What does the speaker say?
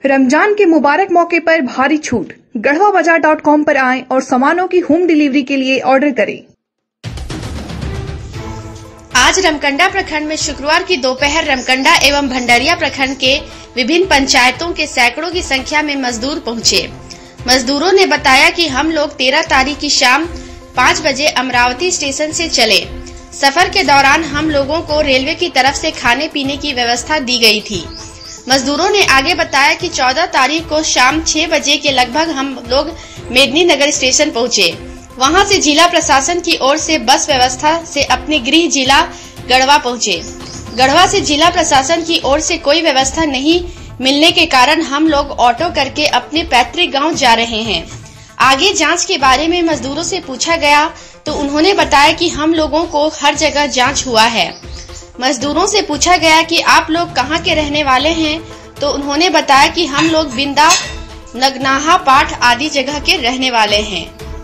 रमजान के मुबारक मौके पर भारी छूट। गढ़वाबाजार.com पर आएं और सामानों की होम डिलीवरी के लिए ऑर्डर करें। आज रमकंडा प्रखंड में शुक्रवार की दोपहर रमकंडा एवं भंडारिया प्रखंड के विभिन्न पंचायतों के सैकड़ों की संख्या में मजदूर पहुंचे। मजदूरों ने बताया कि हम लोग 13 तारीख की शाम 5 बजे अमरावती स्टेशन से चले। सफर के दौरान हम लोगों को रेलवे की तरफ से खाने पीने की व्यवस्था दी गई थी। मजदूरों ने आगे बताया कि 14 तारीख को शाम 6 बजे के लगभग हम लोग मेदिनीनगर स्टेशन पहुंचे। वहां से जिला प्रशासन की ओर से बस व्यवस्था से अपने गृह जिला गढ़वा पहुंचे। गढ़वा से जिला प्रशासन की ओर से कोई व्यवस्था नहीं मिलने के कारण हम लोग ऑटो करके अपने पैतृक गांव जा रहे हैं। आगे जांच के बारे में मजदूरों से पूछा गया तो उन्होंने बताया कि हम लोगों को हर जगह जांच हुआ है। मजदूरों से पूछा गया कि आप लोग कहां के रहने वाले हैं तो उन्होंने बताया कि हम लोग बिंदा, नगनाहा, पाठ आदि जगह के रहने वाले हैं।